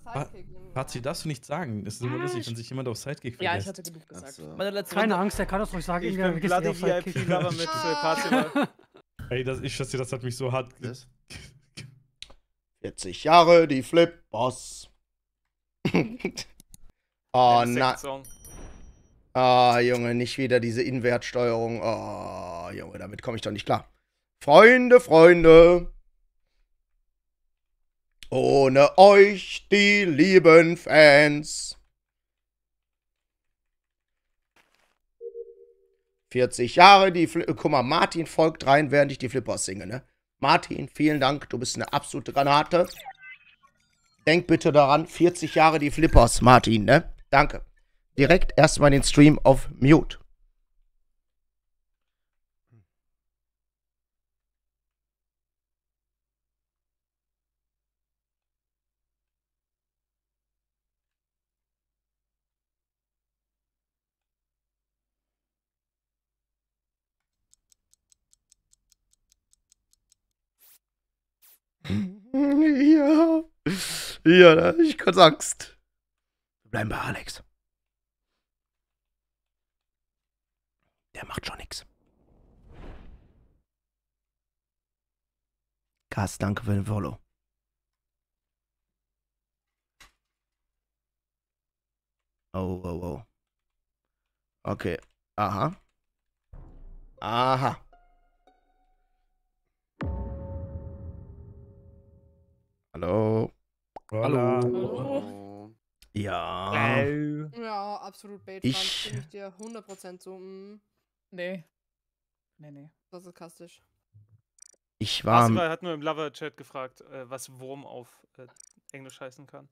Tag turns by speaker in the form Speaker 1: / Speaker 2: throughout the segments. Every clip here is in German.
Speaker 1: Sidekick.
Speaker 2: Pazi, darfst du nicht sagen. Es ist immer lustig, wenn sich jemand auf Sidekick
Speaker 3: Ja, ich
Speaker 2: verlässt.
Speaker 3: hatte genug gesagt.
Speaker 4: So.
Speaker 3: Meine letzte
Speaker 5: Keine
Speaker 3: Runde.
Speaker 5: Angst, der kann das ruhig sagen.
Speaker 6: Ich
Speaker 5: Irgendwer
Speaker 6: bin
Speaker 5: vergisst
Speaker 6: bloody
Speaker 5: nicht auf Sidekick.
Speaker 6: VIP-Lover mit Parzival.
Speaker 2: Ey, ich schätze dir, das hat mich so hart.
Speaker 4: 40 Jahre, die Flip-Boss. Oh nein. Ah, Junge, nicht wieder diese Invertsteuerung. Oh, Junge, damit komme ich doch nicht klar. Freunde, Freunde. Ohne euch, die lieben Fans. 40 Jahre, die Guck mal, Martin folgt rein, während ich die Flippers singe, ne? Martin, vielen Dank, du bist eine absolute Granate. Denk bitte daran, 40 Jahre die Flippers, Martin, ne? Danke. Direkt erstmal den Stream auf Mute. Ja. Ja, ich kurz Angst. Wir bleiben bei Alex. Der macht schon nix. Gas, danke für den Follow. Oh, oh, oh. Okay. Aha. Aha. Hallo.
Speaker 1: Hallo.
Speaker 4: Ja.
Speaker 1: Ja, absolut Bait. Stimme ich dir 100% zu.
Speaker 3: Nee. Nee.
Speaker 1: Das ist kastisch.
Speaker 4: Ich war.
Speaker 6: Parzival hat nur im Lover-Chat gefragt, was Wurm auf Englisch heißen kann.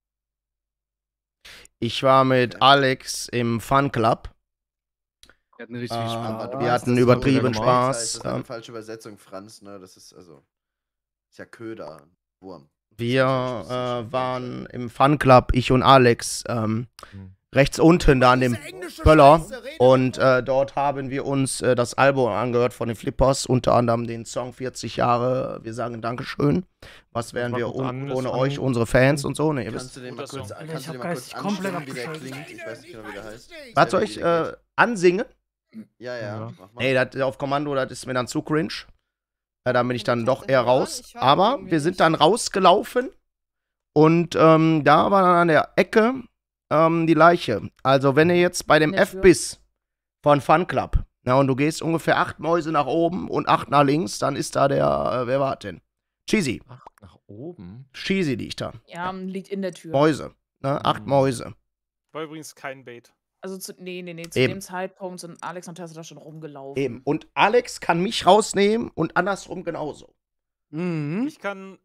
Speaker 4: Ich war mit Alex im Fun Club.
Speaker 7: Wir hatten richtig viel Spaß.
Speaker 4: Wir hatten übertrieben Spaß.
Speaker 8: Das ist eine falsche Übersetzung, Franz, ne? Das ist also. Ist ja Köder, Wurm.
Speaker 4: Wir waren im Fun Club, ich und Alex, rechts unten da an dem Böller. Und dort haben wir uns das Album angehört von den Flippers, unter anderem den Song 40 Jahre. Wir sagen Dankeschön. Was wären wir ohne euch, unsere Fans und so? Ne, ihr wisst.
Speaker 8: Kannst du den mal kurz
Speaker 5: komplett
Speaker 8: ansingen, wie der klingt? Ich weiß nicht genau, wie der heißt.
Speaker 4: Was soll ich ansingen?
Speaker 8: Ja. Mach mal.
Speaker 4: Nee, das auf Kommando, das ist mir dann zu cringe. Da bin ich dann doch eher raus. Aber wir sind dann rausgelaufen und da war dann an der Ecke die Leiche. Also wenn ihr jetzt bei dem F-Biss von Fun Club, und du gehst ungefähr 8 Mäuse nach oben und 8 nach links, dann ist da der, wer war denn? Cheesy.
Speaker 9: 8 nach oben?
Speaker 4: Cheesy liegt da.
Speaker 3: Ja, liegt in der Tür.
Speaker 4: Mäuse. Ne? 8 Mäuse.
Speaker 6: War übrigens kein Bait.
Speaker 3: Also zu dem Zeitpunkt sind Alex und Tessa da schon rumgelaufen.
Speaker 4: Eben. Und Alex kann mich rausnehmen und andersrum genauso.
Speaker 7: Mhm.
Speaker 6: Ich kann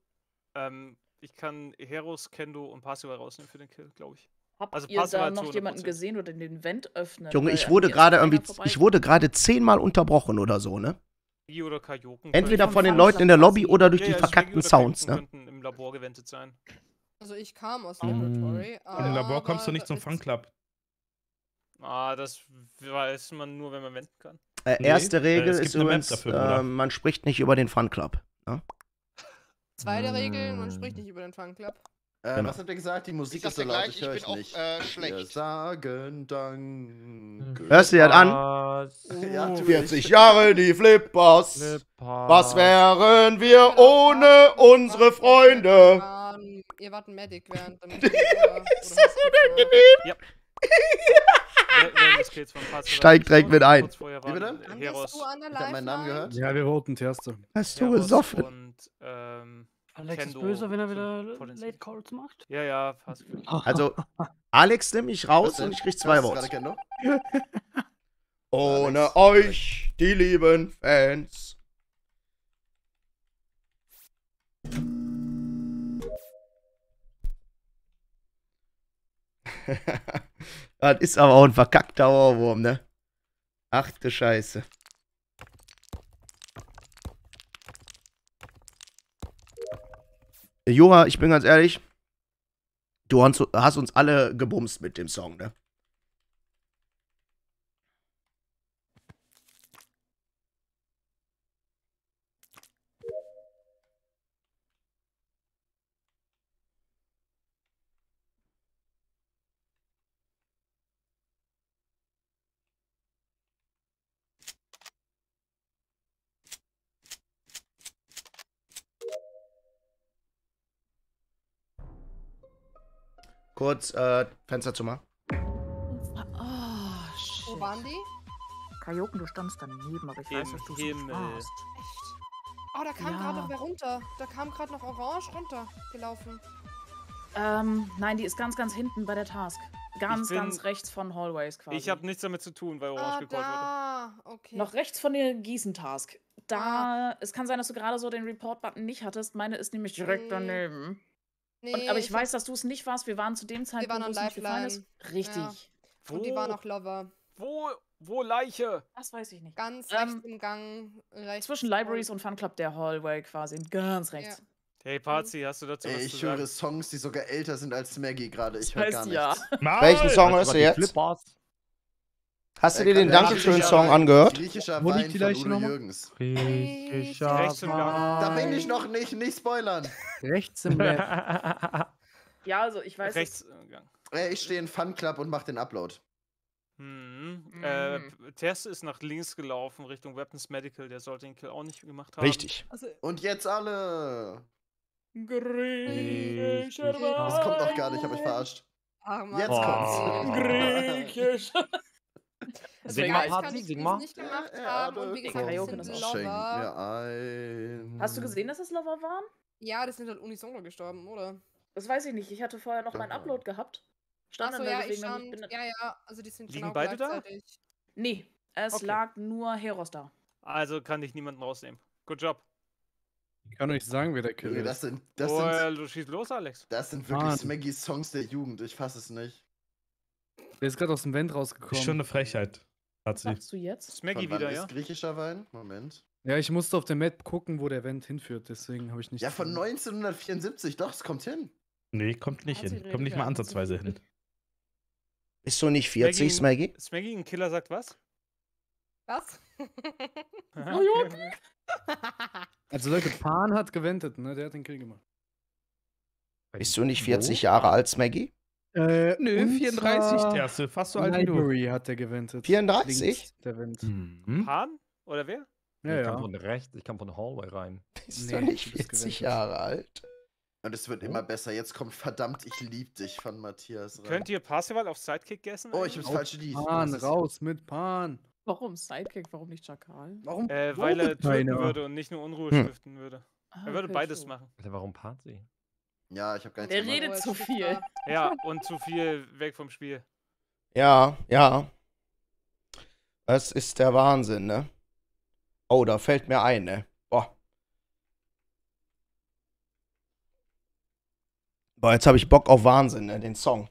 Speaker 6: Heros, Kendo und Parzival rausnehmen für den Kill, glaube ich.
Speaker 3: Habt
Speaker 6: Also
Speaker 3: ihr
Speaker 6: Parzival
Speaker 3: da
Speaker 6: zu
Speaker 3: noch jemanden
Speaker 6: 100%.
Speaker 3: gesehen oder den Vent öffnen?
Speaker 4: Junge,
Speaker 3: Weil
Speaker 4: ich wurde
Speaker 3: mir ist
Speaker 4: gerade
Speaker 3: keiner
Speaker 4: irgendwie,
Speaker 3: vorbei.
Speaker 4: ich wurde gerade 10-mal unterbrochen oder so, ne?
Speaker 6: Shiggy oder Kajoken.
Speaker 4: Entweder
Speaker 3: von
Speaker 4: von den
Speaker 3: Fun
Speaker 4: Leuten in der
Speaker 3: Club
Speaker 4: Lobby oder durch die
Speaker 6: Shiggy
Speaker 4: verkackten
Speaker 6: oder
Speaker 4: Sounds,
Speaker 6: Kajoken
Speaker 4: ne?
Speaker 6: könnten im Labor gewendet sein.
Speaker 1: Also ich kam aus Laboratory.
Speaker 2: Im Labor kommst du nicht zum Fun Club.
Speaker 6: Das weiß man nur, wenn man wenden kann.
Speaker 4: Erste Regel
Speaker 2: es gibt
Speaker 4: ist
Speaker 2: eine Map
Speaker 4: übrigens,
Speaker 2: dafür, Bruder.
Speaker 4: man spricht nicht über den Fun Club. Ne?
Speaker 1: Zweite Regel, man spricht nicht über den Fun Club.
Speaker 4: Genau.
Speaker 8: Was habt ihr gesagt? Die Musik
Speaker 10: Ich
Speaker 8: ist so
Speaker 10: sagte
Speaker 8: laut,
Speaker 10: gleich,
Speaker 8: ich höre
Speaker 10: ich bin
Speaker 8: nicht.
Speaker 10: auch schlecht.
Speaker 8: Wir sagen Danke.
Speaker 4: Hörst du das an?
Speaker 8: Ja, tu
Speaker 4: 40 Jahre die Flippers. Was wären wir ohne unsere Freunde?
Speaker 1: Ihr wart ein Medic während dem
Speaker 4: Ist das unangenehm?
Speaker 6: Ja.
Speaker 4: Steig direkt mit ein.
Speaker 8: Wie bitte?
Speaker 6: Heros.
Speaker 1: du an der
Speaker 8: Ich hab meinen Namen gehört.
Speaker 7: Ja, wir voten Terste.
Speaker 4: Hast du
Speaker 6: Heros
Speaker 4: gesoffen?
Speaker 6: Und,
Speaker 5: Alex ist
Speaker 6: Kendo
Speaker 5: böse, wenn er
Speaker 6: sind
Speaker 5: wieder
Speaker 6: potenziell.
Speaker 5: Late Calls macht.
Speaker 6: Ja, fast.
Speaker 4: Also, Alex nimmt mich raus und ich krieg 2 Votes. Ohne euch, die lieben Fans. Das ist aber auch ein verkackter Ohrwurm, ne? Ach du Scheiße. Joa, ich bin ganz ehrlich, du hast uns alle gebumst mit dem Song, ne? Kurz Fenster zu machen.
Speaker 3: Oh, shit.
Speaker 1: Wo waren die?
Speaker 3: Kajoken, du standst daneben, aber ich weiß, dass du so
Speaker 6: Himmel.
Speaker 3: warst.
Speaker 1: Oh, da kam
Speaker 3: Ja.
Speaker 1: gerade noch wer runter. Da kam gerade noch Orange runtergelaufen.
Speaker 3: Nein, die ist ganz, ganz hinten bei der Task. Ganz,
Speaker 6: bin-
Speaker 3: ganz rechts von Hallways quasi.
Speaker 6: Ich habe nichts damit zu tun, weil Orange gecallt wurde.
Speaker 1: Da. Okay.
Speaker 3: Noch rechts von der Gießen-Task. Da, es kann sein, dass du gerade so den Report-Button nicht hattest. Meine ist nämlich direkt
Speaker 1: Nee.
Speaker 3: daneben.
Speaker 1: Nee,
Speaker 3: Aber ich weiß, dass du es nicht warst. Wir waren zu dem Zeitpunkt,
Speaker 1: waren
Speaker 3: wo
Speaker 1: an
Speaker 3: es nicht gefallen ist.
Speaker 1: Lifeline.
Speaker 3: Richtig.
Speaker 1: Und die war noch Lover.
Speaker 6: Wo Leiche?
Speaker 3: Das weiß ich nicht.
Speaker 1: Ganz rechts im Gang. Rechts
Speaker 3: Zwischen Libraries und Fun Club der Hallway quasi. Ganz rechts.
Speaker 6: Hey, Pazi, hast du dazu
Speaker 8: Ey,
Speaker 6: was
Speaker 8: ich
Speaker 6: zu sagen?
Speaker 8: höre Songs, die sogar älter sind als Maggie gerade. Ich
Speaker 3: Das
Speaker 8: höre
Speaker 3: heißt
Speaker 8: gar
Speaker 3: ja.
Speaker 8: nichts.
Speaker 2: Maul!
Speaker 4: Welchen Song hörst du jetzt?
Speaker 9: Flippers.
Speaker 4: Hast du dir den
Speaker 8: Ja,
Speaker 4: Dankeschön-Song
Speaker 8: griechischer
Speaker 4: angehört?
Speaker 8: Griechischer
Speaker 7: Wo liegt
Speaker 8: Wein
Speaker 7: die
Speaker 8: von
Speaker 7: Leiche
Speaker 8: Udo
Speaker 7: nochmal?
Speaker 8: Jürgens.
Speaker 6: Rechts im Gang.
Speaker 8: Da bin ich noch nicht spoilern.
Speaker 7: Rechts im Lab.
Speaker 3: Ja, also ich weiß.
Speaker 6: Rechts im Gang.
Speaker 8: Ich stehe in Fun Club und mach den Upload.
Speaker 6: Terste ist nach links gelaufen, Richtung Weapons Medical. Der sollte den Kill auch nicht gemacht haben.
Speaker 4: Richtig.
Speaker 8: Und jetzt alle.
Speaker 3: Griechischer
Speaker 8: Das kommt noch gar nicht, hab ich verarscht.
Speaker 1: Ach, Mann.
Speaker 8: Jetzt
Speaker 9: Oh.
Speaker 8: kommt's.
Speaker 3: Griechisch.
Speaker 9: Sing mal,
Speaker 1: ich kann
Speaker 9: Party,
Speaker 1: nicht,
Speaker 9: sing
Speaker 1: wie
Speaker 9: mal.
Speaker 1: sie nicht gemacht haben. Und wie gesagt,
Speaker 3: Karaoke
Speaker 1: das
Speaker 3: das
Speaker 1: sind
Speaker 3: auch.
Speaker 8: Schenk
Speaker 1: Lover.
Speaker 8: mir ein.
Speaker 3: Hast du gesehen, dass es Lover waren?
Speaker 1: Ja, das sind halt unisono gestorben, oder?
Speaker 3: Das weiß ich nicht. Ich hatte vorher noch meinen Upload gehabt. Stand
Speaker 1: Achso,
Speaker 3: dann da,
Speaker 1: ja, ich
Speaker 3: deswegen
Speaker 1: stand.
Speaker 3: bin-
Speaker 1: Ja, also die sind
Speaker 6: Liegen
Speaker 1: genau
Speaker 6: beide da?
Speaker 1: gleichzeitig.
Speaker 3: Nee, es
Speaker 6: Okay.
Speaker 3: lag nur Heros da.
Speaker 6: Also kann ich niemanden rausnehmen. Good job.
Speaker 7: Ich kann euch sagen, wer der Kill
Speaker 8: Junge,
Speaker 7: ist.
Speaker 6: Du schießt los, Alex.
Speaker 8: das sind wirklich
Speaker 7: Mann.
Speaker 8: Smaggys Songs der Jugend. Ich fass es nicht.
Speaker 7: Der ist gerade aus dem Vent
Speaker 2: Ist
Speaker 7: rausgekommen.
Speaker 2: schon eine Frechheit. Hat sie.
Speaker 3: Sagst du jetzt?
Speaker 6: Smaggy
Speaker 8: Von wann
Speaker 6: wieder,
Speaker 8: ist
Speaker 6: ja?
Speaker 8: griechischer Wein? Moment.
Speaker 7: Ja, ich musste auf der Map gucken, wo der Vent hinführt, deswegen habe ich nicht.
Speaker 8: Ja, von 1974. Doch, es kommt hin.
Speaker 2: Nee, kommt nicht
Speaker 3: Hat sie
Speaker 2: hin.
Speaker 3: redet,
Speaker 2: Kommt nicht
Speaker 3: ja,
Speaker 2: mal
Speaker 3: hat sie
Speaker 2: ansatzweise hin.
Speaker 3: redet.
Speaker 4: Bist du nicht 40, Smaggy?
Speaker 6: Smaggy, ein Killer sagt was?
Speaker 1: Was?
Speaker 7: Also Leute, Pan hat gewendet, ne? Der hat den Kill gemacht.
Speaker 4: Bist du nicht 40 Jahre alt, Smaggy?
Speaker 2: Nö,
Speaker 7: unser
Speaker 2: 34 Terste. Fast so alt wie du.
Speaker 7: Library hat der gewendet.
Speaker 4: 34?
Speaker 7: Links, der Vent.
Speaker 2: Mhm.
Speaker 6: Pan? Oder wer?
Speaker 7: Ja,
Speaker 9: Ich kam
Speaker 7: ja.
Speaker 9: von rechts, ich kam von der Hallway rein.
Speaker 4: Bist
Speaker 7: Nee,
Speaker 4: du nicht
Speaker 7: du bist
Speaker 4: 40
Speaker 7: gewendet.
Speaker 4: Jahre alt?
Speaker 8: Und es wird immer besser. Jetzt kommt verdammt, ich lieb dich von Matthias rein.
Speaker 6: Könnt ihr Parsival auf Sidekick gessen?
Speaker 8: Oh, ich hab's
Speaker 7: Auf
Speaker 8: falsche Lied.
Speaker 7: Pan,
Speaker 8: Das ist-
Speaker 7: raus mit Pan.
Speaker 3: Warum Sidekick? Warum nicht Chakal?
Speaker 7: Warum?
Speaker 6: Weil er töten
Speaker 7: keiner?
Speaker 6: würde und nicht nur Unruhe
Speaker 4: Hm.
Speaker 6: stiften würde. Er würde beides machen.
Speaker 9: Alter, warum Party?
Speaker 8: Ja, ich hab gar nichts
Speaker 3: Der
Speaker 8: gemacht.
Speaker 3: redet zu
Speaker 1: Stifter.
Speaker 3: viel.
Speaker 6: Ja, und zu viel weg vom Spiel.
Speaker 4: Ja, ja. Das ist der Wahnsinn, ne? Oh, da fällt mir ein, ne? Boah. Boah, jetzt habe ich Bock auf Wahnsinn, ne? Den Song.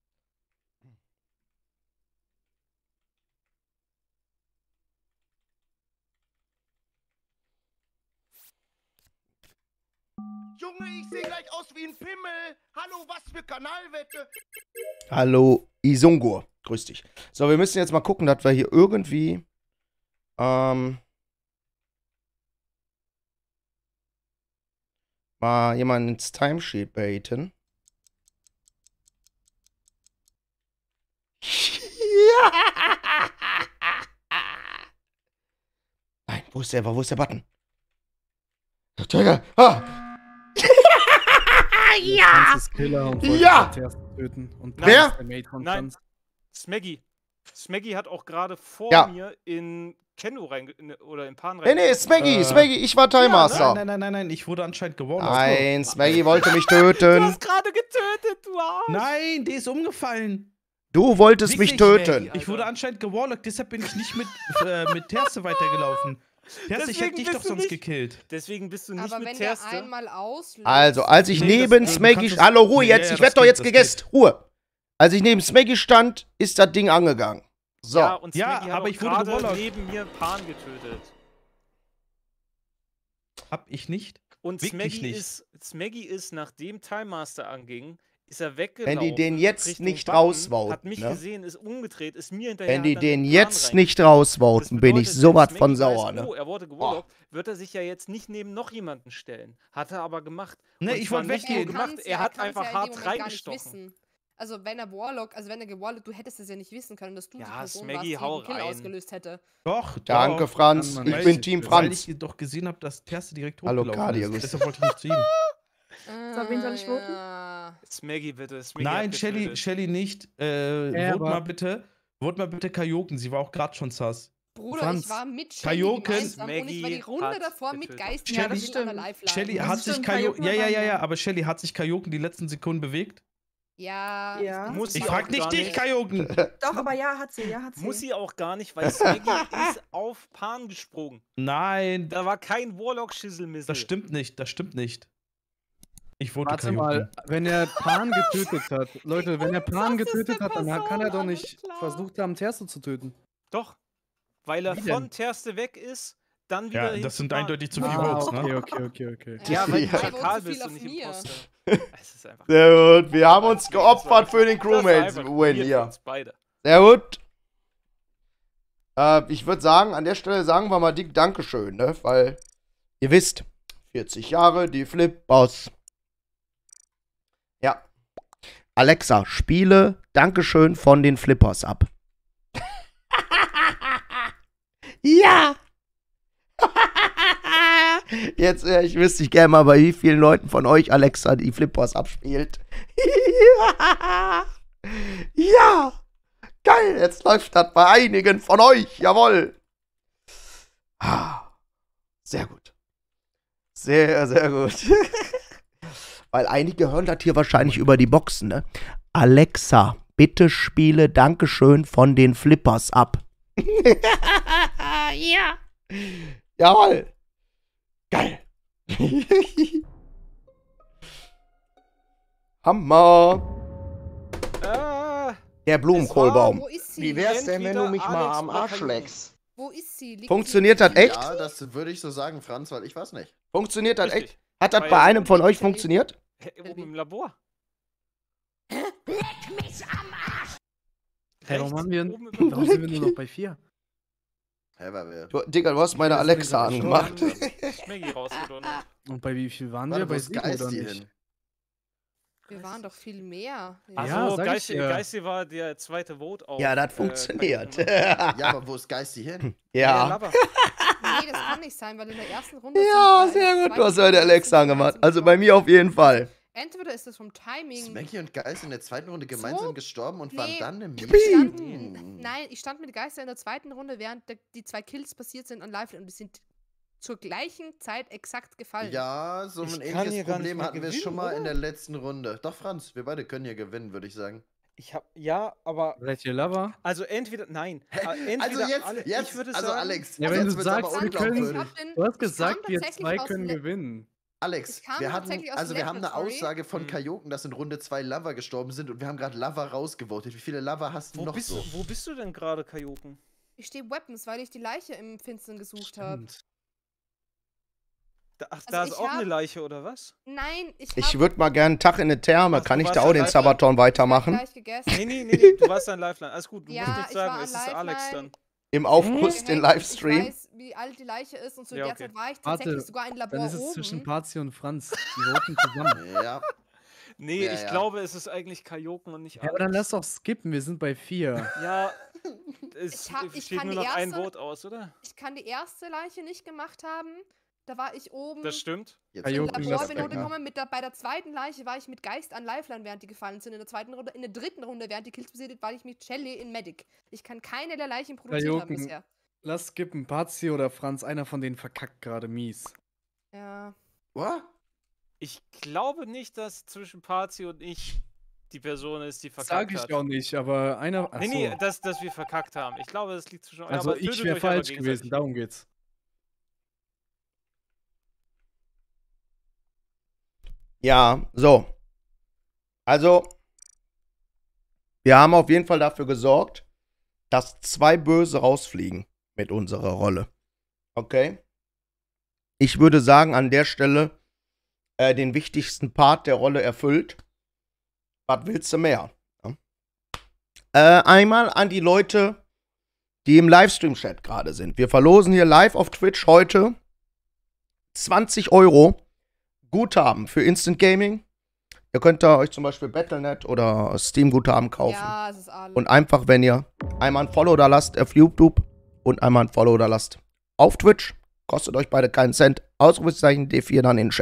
Speaker 10: Junge, ich sehe gleich aus wie ein Pimmel. Hallo, was für Kanalwette?
Speaker 4: Hallo, Isungur. Grüß dich. So, wir müssen jetzt mal gucken, dass wir hier irgendwie mal jemanden ins Timesheet baiten. Nein, wo ist der Button? Digga, ja!
Speaker 7: Franz ist Killer und wollte
Speaker 4: Ja!
Speaker 7: Terste töten. Und
Speaker 6: Nein.
Speaker 4: Wer?
Speaker 7: ist der Mate von
Speaker 6: Nein.
Speaker 7: Franz.
Speaker 6: Smaggy. Smaggy hat auch gerade vor
Speaker 4: Ja.
Speaker 6: mir in Kenno oder in Pan
Speaker 4: Nee, nee, Smaggy, Smaggy, ich war
Speaker 2: Nein,
Speaker 4: Timemaster.
Speaker 2: nein, ich wurde anscheinend gewonnen.
Speaker 4: Nein, Smaggy wollte mich
Speaker 6: Du
Speaker 4: töten.
Speaker 6: hast gerade getötet, du Arsch!
Speaker 2: Nein, der ist umgefallen.
Speaker 4: Du wolltest mich
Speaker 2: Wichtig,
Speaker 4: töten.
Speaker 2: Ich wurde anscheinend gewarlockt, deshalb bin ich nicht mit Terste weitergelaufen. Terste, ich hätte
Speaker 6: Deswegen
Speaker 2: dich
Speaker 6: bist
Speaker 2: doch
Speaker 6: du
Speaker 2: sonst
Speaker 6: nicht-
Speaker 2: gekillt.
Speaker 6: Deswegen bist du nicht
Speaker 1: Aber
Speaker 6: mit
Speaker 1: wenn der
Speaker 6: Terste.
Speaker 1: einmal auslöst.
Speaker 4: Also, als ich
Speaker 2: Nee,
Speaker 4: neben
Speaker 2: das-
Speaker 4: Smaggy...
Speaker 2: du kannst
Speaker 4: Hallo, Ruhe
Speaker 2: das-
Speaker 4: jetzt,
Speaker 2: ja,
Speaker 4: ich
Speaker 2: das
Speaker 4: werd doch
Speaker 2: geht,
Speaker 4: jetzt
Speaker 2: das
Speaker 4: gegessen. Ruhe. Als ich neben Smaggy stand, ist das Ding angegangen. So.
Speaker 6: Ja, und
Speaker 2: Ja,
Speaker 6: Smaggy hat
Speaker 2: aber
Speaker 6: auch
Speaker 2: ich wurde
Speaker 6: gerade
Speaker 2: gewollt.
Speaker 6: neben mir Pan getötet.
Speaker 2: Hab ich nicht.
Speaker 6: Und
Speaker 2: Wirklich nicht.
Speaker 6: Smaggy ist, nachdem Time Master anging, ist er weggelaufen.
Speaker 4: Wenn die den jetzt
Speaker 6: Richtung
Speaker 4: nicht
Speaker 6: Button,
Speaker 4: rausvoten,
Speaker 6: hat mich
Speaker 4: ne?
Speaker 6: gesehen, ist umgedreht, ist mir hinterher.
Speaker 4: Wenn die
Speaker 6: hat dann
Speaker 4: den
Speaker 6: Pan
Speaker 4: jetzt
Speaker 6: rein.
Speaker 4: nicht
Speaker 6: Das
Speaker 4: rausvoten, bin ich
Speaker 6: bedeutet,
Speaker 4: sowas
Speaker 6: wenn
Speaker 4: von
Speaker 6: Smaggy
Speaker 4: sauer,
Speaker 6: weiß,
Speaker 4: ne?
Speaker 6: Oh, er wurde gewollt, wird er sich ja jetzt nicht neben noch jemanden stellen. Hat er aber gemacht.
Speaker 2: Ne,
Speaker 6: Und
Speaker 2: ich
Speaker 6: zwar
Speaker 2: wollte
Speaker 6: nicht nur
Speaker 2: weggehen.
Speaker 6: gemacht, er hat einfach hart reingestochen.
Speaker 1: Wissen. Also wenn er Warlock, also wenn er gewollt, du hättest es ja nicht wissen können, dass du
Speaker 6: Ja,
Speaker 1: die Person
Speaker 6: Smaggy,
Speaker 1: warst,
Speaker 6: hau
Speaker 1: die den Kill
Speaker 6: rein.
Speaker 1: ausgelöst hätte.
Speaker 2: Doch,
Speaker 4: Danke,
Speaker 2: doch.
Speaker 4: Franz.
Speaker 7: Kann man
Speaker 4: Ich
Speaker 7: nicht.
Speaker 4: bin Team
Speaker 2: Weil
Speaker 4: Franz.
Speaker 2: ich doch gesehen habe, dass Terste direkt
Speaker 4: Hallo,
Speaker 2: hochgelaufen
Speaker 4: Kadia,
Speaker 2: ist.
Speaker 4: grüß
Speaker 2: Deshalb wollte ich nicht zu ihm.
Speaker 3: wen soll ich voten?
Speaker 1: Ja.
Speaker 6: Smaggy bitte. Smaggy
Speaker 2: Nein,
Speaker 6: hat getötet.
Speaker 2: Shelly nicht. Vote mal bitte Kajoken. Sie war auch gerade schon sass.
Speaker 1: Bruder,
Speaker 7: Franz.
Speaker 1: ich war mit Shelly
Speaker 2: Kajoken.
Speaker 1: gemeinsam und ich war die Runde
Speaker 6: Maggie
Speaker 1: davor mit
Speaker 6: hat
Speaker 1: Geist
Speaker 3: Ja, das
Speaker 1: in
Speaker 3: stimmt.
Speaker 1: einer Live-Line.
Speaker 2: Shelly
Speaker 3: Das
Speaker 2: hat
Speaker 3: stimmt,
Speaker 2: sich
Speaker 3: Kajoken
Speaker 2: Kajoken.
Speaker 3: war
Speaker 2: Ja,
Speaker 3: da.
Speaker 2: aber Shelly hat sich Kajoken die letzten Sekunden bewegt.
Speaker 1: Ja.
Speaker 3: Ja.
Speaker 6: Muss
Speaker 2: Ich
Speaker 6: sie
Speaker 2: frag
Speaker 6: auch
Speaker 2: nicht
Speaker 6: gar
Speaker 2: dich,
Speaker 6: nicht.
Speaker 2: Kajoken.
Speaker 3: Doch, aber ja, hat sie.
Speaker 6: Muss sie auch gar nicht, weil Smaggy ist auf Pan gesprungen.
Speaker 2: Nein,
Speaker 6: Da war kein Warlock-Schisselmissel.
Speaker 2: das stimmt nicht. Ich vote
Speaker 7: Warte
Speaker 2: Kajoken.
Speaker 7: mal, wenn er Pan getötet hat. Leute, wenn er Pan getötet hat, dann kann er doch nicht versucht haben, Terste zu töten.
Speaker 6: Doch. Weil er
Speaker 7: Wie denn?
Speaker 6: von Terste weg ist, dann wieder
Speaker 2: Ja,
Speaker 6: hin
Speaker 2: das
Speaker 6: zu
Speaker 2: sind
Speaker 6: Pan.
Speaker 2: eindeutig zu viele Votes, ne?
Speaker 7: Okay.
Speaker 6: Ja, weil du
Speaker 4: Ja.
Speaker 6: Schakal
Speaker 1: Vote zu viel
Speaker 6: bist und
Speaker 1: auf
Speaker 6: nicht
Speaker 1: mir.
Speaker 6: Imposter. Es ist einfach.
Speaker 4: Sehr gut. Wir haben uns
Speaker 6: Das war
Speaker 4: geopfert für den
Speaker 6: das war einfach
Speaker 4: Crewmates-Win
Speaker 6: wir
Speaker 4: hier.
Speaker 6: uns beide.
Speaker 4: Sehr gut. Ich würde sagen, an der Stelle sagen wir mal dick Dankeschön, ne? Weil, ihr wisst, 40 Jahre, die Flip-Boss. Ja. Alexa, spiele Dankeschön von den Flippers ab. Ja! Jetzt, ich wüsste gerne mal, bei wie vielen Leuten von euch Alexa die Flippers abspielt. Ja! Geil, jetzt läuft das bei einigen von euch, jawohl. Sehr gut. Sehr, sehr gut. Weil einige hören das hier wahrscheinlich über die Boxen, ne? Alexa, bitte spiele Dankeschön von den Flippers ab. Ja. Jawohl. Geil. Hammer. Der Blumenkohlbaum.
Speaker 1: Wo ist sie?
Speaker 10: Wie wär's denn, wenn du mich mal
Speaker 6: Alex
Speaker 10: am
Speaker 6: oder
Speaker 10: Arsch
Speaker 6: Kajoken?
Speaker 10: leckst?
Speaker 1: Wo ist sie? Liegt
Speaker 4: Funktioniert
Speaker 1: sie
Speaker 4: das echt?
Speaker 8: Ja, das würde ich so sagen, Franz, weil ich weiß nicht.
Speaker 4: Funktioniert das
Speaker 6: Richtig.
Speaker 4: echt? Hat das
Speaker 6: Weil-
Speaker 4: bei einem von euch funktioniert?
Speaker 6: Oben im Labor.
Speaker 7: Hey, warum, haben wir,
Speaker 6: Oben im
Speaker 7: warum sind wir nur noch bei 4?
Speaker 8: Hä, weil wir.
Speaker 4: Digga, du hast meine
Speaker 7: Ja, ist
Speaker 4: Alexa
Speaker 7: mir
Speaker 4: angemacht.
Speaker 6: Smaggy rausgedonnert.
Speaker 7: Und bei wie viel waren
Speaker 8: Warte,
Speaker 7: wir?
Speaker 8: wo
Speaker 7: Bei
Speaker 8: ist
Speaker 7: 7
Speaker 8: Geist
Speaker 7: oder
Speaker 8: hier
Speaker 7: nicht?
Speaker 8: hin?
Speaker 1: Wir waren doch viel mehr.
Speaker 7: Ja,
Speaker 6: Achso,
Speaker 7: sag ich
Speaker 6: Geisty,
Speaker 7: ja.
Speaker 6: Geisty war der zweite Vote auf.
Speaker 4: Ja, das funktioniert.
Speaker 6: Kajoken.
Speaker 8: Ja, aber wo ist Geisty hin?
Speaker 4: Ja.
Speaker 6: Lava.
Speaker 1: Nee, das kann nicht sein, weil in der ersten Runde.
Speaker 4: Ja,
Speaker 1: sind,
Speaker 4: sehr gut.
Speaker 1: zwei
Speaker 4: Du hast heute
Speaker 1: Teams
Speaker 4: Alexa
Speaker 1: sind
Speaker 4: angemacht.
Speaker 1: gemeinsam
Speaker 4: Also bei mir auf jeden Fall.
Speaker 1: Entweder ist das vom Timing.
Speaker 8: Smaggy und Geist in der zweiten Runde gemeinsam gestorben und waren
Speaker 1: Nee.
Speaker 8: dann im
Speaker 1: Nein, ich stand mit Geister in der zweiten Runde, während die 2 Kills passiert sind an Live und die sind zur gleichen Zeit exakt gefallen.
Speaker 8: Ja, so ein
Speaker 5: Ich kann
Speaker 8: ähnliches
Speaker 5: hier gar nicht
Speaker 8: Problem
Speaker 5: mehr
Speaker 8: hatten wir
Speaker 5: gewinnen,
Speaker 8: schon mal in
Speaker 5: oder?
Speaker 8: der letzten Runde. Doch, Franz, wir beide können hier gewinnen, würde ich sagen.
Speaker 5: Ja, aber.
Speaker 7: Seid ihr Lover?
Speaker 6: Also entweder, nein. Entweder
Speaker 8: Also jetzt,
Speaker 6: ich würde
Speaker 8: also
Speaker 6: sagen,
Speaker 8: Alex,
Speaker 7: Ja, wenn
Speaker 8: jetzt
Speaker 7: du
Speaker 8: wird's
Speaker 7: sagst,
Speaker 8: aber
Speaker 7: wir können-
Speaker 8: unglaubwürdig.
Speaker 7: Du hast
Speaker 1: Ich
Speaker 7: gesagt,
Speaker 1: kam
Speaker 7: wir
Speaker 1: tatsächlich
Speaker 7: 2
Speaker 1: aus
Speaker 7: können
Speaker 1: Le-
Speaker 7: gewinnen.
Speaker 8: Alex,
Speaker 1: Ich kam
Speaker 8: wir
Speaker 1: tatsächlich
Speaker 8: hatten,
Speaker 1: aus
Speaker 8: also wir haben eine
Speaker 1: Laboratory.
Speaker 8: Aussage von Kajoken, dass in Runde 2 Lava gestorben sind und wir haben gerade Lava rausgevotet. Wie viele Lava hast du noch so?
Speaker 6: wo bist du denn gerade, Kajoken?
Speaker 1: Ich stehe Weapons, weil ich die Leiche im Finstern gesucht habe.
Speaker 6: Da
Speaker 1: ich
Speaker 6: ist auch eine
Speaker 1: hab-
Speaker 6: Leiche, oder was?
Speaker 1: Nein, ich
Speaker 4: Ich
Speaker 1: habe
Speaker 4: würde mal gerne einen Tag in eine Therme.
Speaker 6: Ach,
Speaker 4: Kann
Speaker 6: du
Speaker 4: ich
Speaker 6: warst
Speaker 4: da auch
Speaker 6: ja
Speaker 4: den
Speaker 6: live
Speaker 4: Sabaton weitermachen?
Speaker 1: gleich gegessen.
Speaker 6: Nee, du warst ein Lifeline. Alles gut, du
Speaker 1: Ja,
Speaker 6: musst nichts
Speaker 1: ich war
Speaker 6: sagen,
Speaker 1: an
Speaker 6: es ist Alex
Speaker 1: Lifeline.
Speaker 6: dann.
Speaker 4: Im Aufguss,
Speaker 1: Gehackt.
Speaker 4: den Livestream.
Speaker 1: Ich weiß, wie alt die Leiche ist und zu
Speaker 6: Ja,
Speaker 1: der
Speaker 6: okay.
Speaker 1: Zeit war ich
Speaker 7: Warte,
Speaker 1: tatsächlich sogar in Labor
Speaker 7: Dann ist es
Speaker 1: oben.
Speaker 7: zwischen Pazi und Franz. Die voten zusammen.
Speaker 8: Ja,
Speaker 6: Nee,
Speaker 8: Ja,
Speaker 6: ich
Speaker 8: ja.
Speaker 6: glaube, es ist eigentlich Kajoken und nicht
Speaker 7: Ja,
Speaker 6: Alex.
Speaker 7: aber dann lass doch skippen, wir sind bei 4.
Speaker 6: Ja, es
Speaker 1: Ich
Speaker 6: steht
Speaker 1: kann
Speaker 6: nur
Speaker 1: die
Speaker 6: noch ein
Speaker 1: erste-
Speaker 6: Vote aus, oder?
Speaker 1: Ich kann die erste Leiche nicht gemacht haben. Da war ich oben
Speaker 6: Das stimmt.
Speaker 8: jetzt
Speaker 7: Kajoken,
Speaker 8: kommt
Speaker 7: lass
Speaker 8: das
Speaker 1: Labor bin
Speaker 7: weg,
Speaker 8: weg.
Speaker 1: runtergekommen. Bei der zweiten Leiche war ich mit Geist an Lifeline, während die gefallen sind. In der zweiten Runde, in der dritten Runde, während die Kills passiert sind, war ich mit Shelly in Medic. Ich kann keine der Leichen produziert haben
Speaker 7: Kajoken.
Speaker 1: bisher.
Speaker 7: Lass skippen, Pazi oder Franz, einer von denen verkackt gerade mies.
Speaker 1: Ja.
Speaker 8: What?
Speaker 6: Ich glaube nicht, dass zwischen Pazi und ich die Person ist, die
Speaker 7: Sag
Speaker 6: verkackt
Speaker 7: ich
Speaker 6: hat.
Speaker 7: auch nicht, aber einer.
Speaker 6: Nee, nee, dass wir verkackt haben. Ich glaube, das liegt zwischen euch.
Speaker 7: Also
Speaker 6: aber
Speaker 7: ich
Speaker 6: tötet
Speaker 7: wäre
Speaker 6: euch aber
Speaker 7: falsch
Speaker 6: gegenseitig.
Speaker 7: gewesen, darum geht's.
Speaker 4: Ja, so. Also, wir haben auf jeden Fall dafür gesorgt, dass 2 Böse rausfliegen mit unserer Rolle. Okay? Ich würde sagen, an der Stelle den wichtigsten Part der Rolle erfüllt. Was willst du mehr? Ja? Einmal an die Leute, die im Livestream-Chat gerade sind. Wir verlosen hier live auf Twitch heute 20 € Guthaben für Instant Gaming. Ihr könnt da euch zum Beispiel Battle.net oder Steam-Guthaben kaufen.
Speaker 1: Ja, es ist alles.
Speaker 4: Und einfach, wenn ihr einmal ein Follow da lasst auf YouTube und einmal ein Follow da lasst auf Twitch, kostet euch beide keinen Cent. Ausrufezeichen D4 dann in den Chat.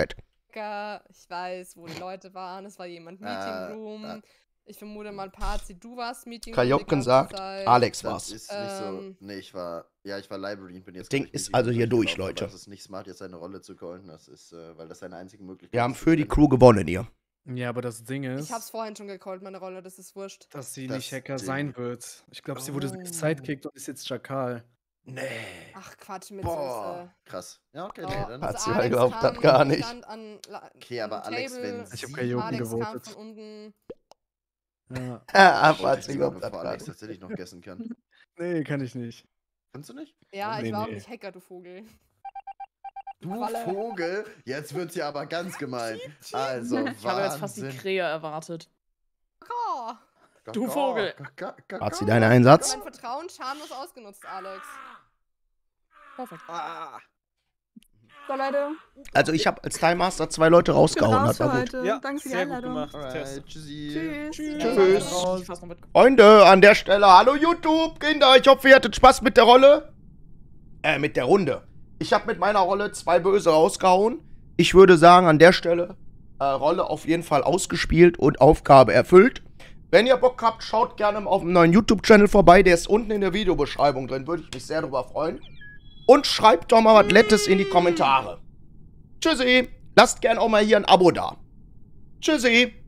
Speaker 1: Hacker. Ich weiß, wo die Leute waren. Es war jemand Meeting Room. Ich vermute mal, Parzi, du warst Meeting Room.
Speaker 4: Kajoken sagt, Alex war's.
Speaker 8: Das ist nicht so. Nee, ich war Library und bin jetzt.
Speaker 4: Das Ding ist also hier durch, Leute.
Speaker 8: Das ist nicht smart, jetzt seine Rolle zu callen. Das ist, weil das seine einzige Möglichkeit ist.
Speaker 4: Wir haben für die Crew gewonnen hier.
Speaker 7: Ja, aber das Ding ist.
Speaker 1: Ich hab's vorhin schon gecallt, meine Rolle, das ist wurscht.
Speaker 7: Dass sie nicht Hacker sein wird. Ich glaube, sie wurde sidekickt und ist jetzt Schakal.
Speaker 8: Nee.
Speaker 1: Ach, Quatsch mit
Speaker 8: Boah, krass. Ja, okay, nee, dann.
Speaker 4: Hat sie halt glaubt, das gar nicht.
Speaker 8: Okay, aber Alex, wenn
Speaker 7: ich hab Kajoken gewotet.
Speaker 1: Von unten.
Speaker 7: Ja.
Speaker 4: Hat sie glaubt, das
Speaker 8: bevor
Speaker 4: gar
Speaker 8: Alex
Speaker 4: nicht.
Speaker 8: tatsächlich noch guessen kann.
Speaker 7: Nee, kann ich nicht.
Speaker 8: Kannst du nicht?
Speaker 1: Ja,
Speaker 7: Nee,
Speaker 1: ich war auch
Speaker 7: nee.
Speaker 1: nicht Hacker, du Vogel.
Speaker 8: Du Vogel? Jetzt wird's ja aber ganz gemein. Also,
Speaker 3: Ich habe jetzt fast die Krähe erwartet.
Speaker 1: Oh,
Speaker 3: Du Vogel.
Speaker 4: Hat sie deinen Einsatz?
Speaker 1: mein Vertrauen schamlos ausgenutzt, Alex.
Speaker 3: Perfekt.
Speaker 11: So, Leute.
Speaker 4: Also ich habe als Time Master 2 Leute rausgehauen.
Speaker 11: Raus
Speaker 4: Das war
Speaker 11: für
Speaker 4: gut.
Speaker 11: heute.
Speaker 6: Ja,
Speaker 11: Danke für die
Speaker 6: sehr gut
Speaker 11: Einladung.
Speaker 6: gemacht.
Speaker 8: Alright, tschüssi.
Speaker 11: Tschüss.
Speaker 4: Tschüss.
Speaker 3: Ich fass noch mit.
Speaker 4: Freunde, an der Stelle, hallo YouTube, Kinder, ich hoffe, ihr hattet Spaß mit der Rolle. Mit der Runde. Ich habe mit meiner Rolle 2 Böse rausgehauen. Ich würde sagen, an der Stelle, Rolle auf jeden Fall ausgespielt und Aufgabe erfüllt. Wenn ihr Bock habt, schaut gerne auf dem neuen YouTube-Channel vorbei, der ist unten in der Videobeschreibung drin, würde ich mich sehr darüber freuen. Und schreibt doch mal was Nettes in die Kommentare. Tschüssi, lasst gerne auch mal hier ein Abo da. Tschüssi.